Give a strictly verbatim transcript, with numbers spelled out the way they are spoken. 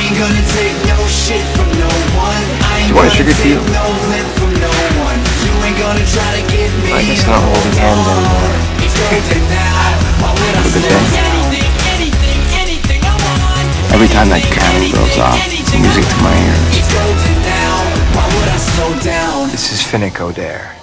ain't gonna take no shit from no one. I ain't Do you want a gonna sugar take tea? no lip from no one. You ain't gonna try to get me. I guess not holding hands anymore. It's golden now. Why would I For the slow day. down? Anything, anything I want. Every time that candle goes off, it's music to my ears. It's golden now. Why would I slow down? This is Finnick Odair.